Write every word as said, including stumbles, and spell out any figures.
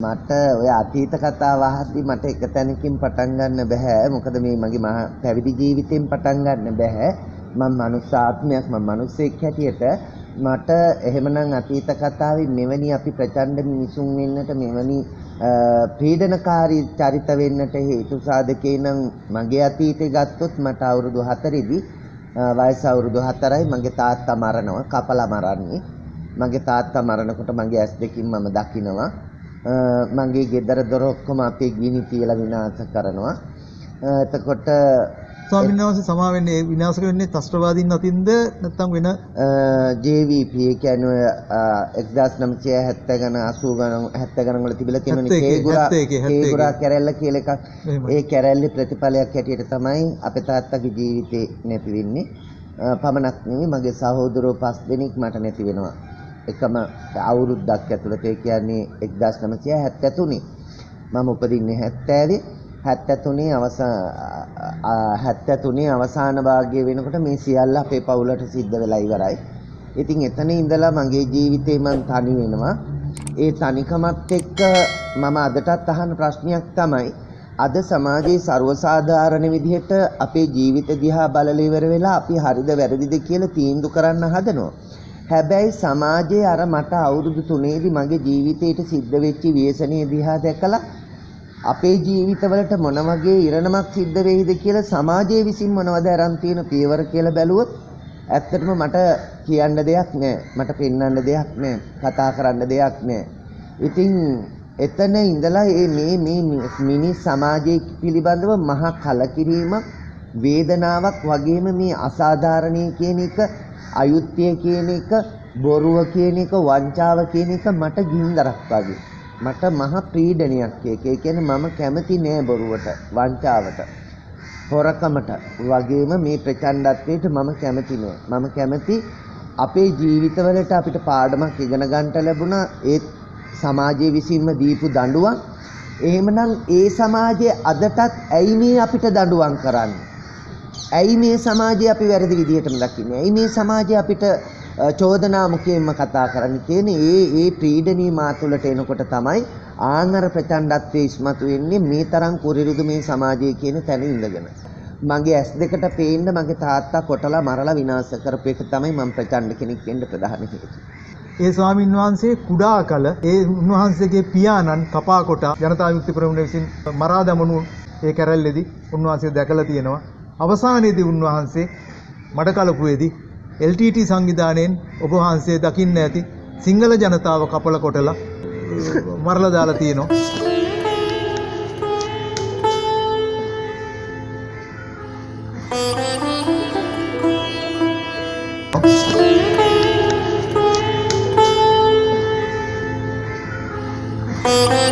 මට ඔය අතීත කතා වහද්දි මට එක තැනකින් පටන් ගන්න බෑ. මොකද මේ මගේ මහා පැවිදි ජීවිතෙන් පටන් ගන්න බෑ. මම මනුස්ස ආත්මයක් මම මිනිස්සෙක් හැටියට මට එහෙමනම් අතීත කතාවේ මෙවැනි අපි ප්‍රචණ්ඩ මිනිසුන් වෙන්නට මෙවැනි පීඩනකාරී චරිත වෙන්නට හේතු සාධකේ නම් මගේ අතීතේ ගත්තොත් මට අවුරුදු හතරෙදි වයස අවුරුදු හතරයි මගේ තාත්තා මරනවා කපලා මරන්නේ. මගේ තාත්තා මරනකොට මගේ ඇස් දෙකින් මම දකිනවා. මගේ ගෙදර දොර ඔක්කොම අපේ ගිනි තියලා විනාශ කරනවා. එතකොට ස්වාමීන් වහන්සේ සමා වෙන්නේ විනාශ වෙන්නේ ත්‍ස්ත්‍රවාදීන් අතින්ද නැත්නම් වෙන ජේ වී පී ඒ කියන්නේ එක්දාස් නවසිය හැත්තෑ ගණන් අසූ ගණන් හැත්තෑ ගණන් වල තිබිලා තියෙනනේ කේගුරා කේගුරා කැරැල්ල කියලා එකක්. ඒ කැරැල්ලේ ප්‍රතිඵලයක් හැටියට තමයි අපේ තාත්තගේ ජීවිතේ නැති වෙන්නේ. පමණක් නෙවෙයි මගේ සහෝදරයෝ පස් දෙනෙක් මට නැති වෙනවා. එකම අවුරුද්දක් ඇතුළත ඒ කියන්නේ එක්දාස් නවසිය හැත්තෑ තුනේ මම උපදින්නේ හැත්තෑවේ හැත්තෑ තුනේ අවසාන හැත්තෑ තුනේ අවසාන භාගය වෙනකොට මේ සියල්ල අපේ පවුලට සිද්ධ වෙලා ඉවරයි. ඉතින් එතන ඉඳලා මගේ ජීවිතේ මම තනි වෙනවා. ඒ තනිකමත් එක්ක මම අදටත් අහන ප්‍රශ්නයක් තමයි අද සමාජයේ ਸਰවසාධාරණ විදිහට අපේ ජීවිත දිහා බලලා ඉවර වෙලා අපි හරිද වැරදිද කියලා තීන්දුව කරන්න හදනවා. හැබැයි සමාජයේ අර මට අවුරුදු තුනේදී මගේ ජීවිතේට සිද්ධ වෙච්ච ව්‍යසනයේ දිහා දැකලා අපේ ජීවිතවලට මොන වගේ ඉරණමක් සිද්ධ වෙයිද කියලා සමාජයේ විසින් මොනවද අරන් තියෙන පියවර කියලා බැලුවොත් ඇත්තටම මට කියන්න දෙයක් නැහැ. මට පෙන්වන්න දෙයක් නැහැ. කතා කරන්න දෙයක් නැහැ. ඉතින් එතන ඉඳලා මේ මේ මිනිස් සමාජයේ පිළිබඳව මහා කලකිරීමක් වේදනාවක් වගේම මේ අසාධාරණී කියන එක අයුක්තිය කියන එක බොරුව කියන එක වංචාව කියන එක මට ගින්දරක් වගේ. මට මහ පීඩනයක් ඒක. ඒ කියන්නේ මම කැමති නෑ බොරුවට, වංචාවට, හොරකමට වගේම මේ ප්‍රචණ්ඩත්වයට මම කැමති නෑ. මම කැමති අපේ ජීවිතවලට අපිට පාඩමක් ඉගෙන ගන්නට ලැබුණා ඒ සමාජයේ විසින්ම දීපු දඬුවම්. එහෙමනම් ඒ සමාජයේ අදටත් ඇයි මේ අපිට දඬුවම් කරන්නේ? ඇයි මේ සමාජය අපි වැරදි විදිහටම දකින්නේ? ඇයි මේ සමාජය අපිට චෝදනා මුඛයෙන්ම කතා කරන්නේ කියන ඒ ඒ පීඩනී මාතුලට එනකොට තමයි ආනර ප්‍රචණ්ඩත්වයේ ඉස්මතු වෙන්නේ මේ තරම් කුරිරුදු මේ සමාජයේ කියන තැන ඉඳගෙන. මගේ ඇස් දෙකට පේන්න මගේ තාත්තා කොටලා මරලා විනාශ කරපු එක තමයි මම ප්‍රචණ්ඩ කෙනෙක් වෙන්න ප්‍රධාන හේතුව. ඒ ස්වාමීන් වහන්සේ කුඩා කල ඒ උන්වහන්සේගේ පියාණන් කපා කොට ජනතා විමුක්ති පෙරමුණ විසින් මරා දමනු ඒ කැරැල්ලේදී උන්වහන්සේ දැකලා තියෙනවා. අවසානයේදී උන්වහන්සේ මඩකලපුවේදී එල් ටී ටී සංවිධානයෙන් ඔබ වහන්සේ දකින්න ඇති සිංහල ජනතාව කපල කොටලා මරලා දාලා තියෙනවා. Thank you.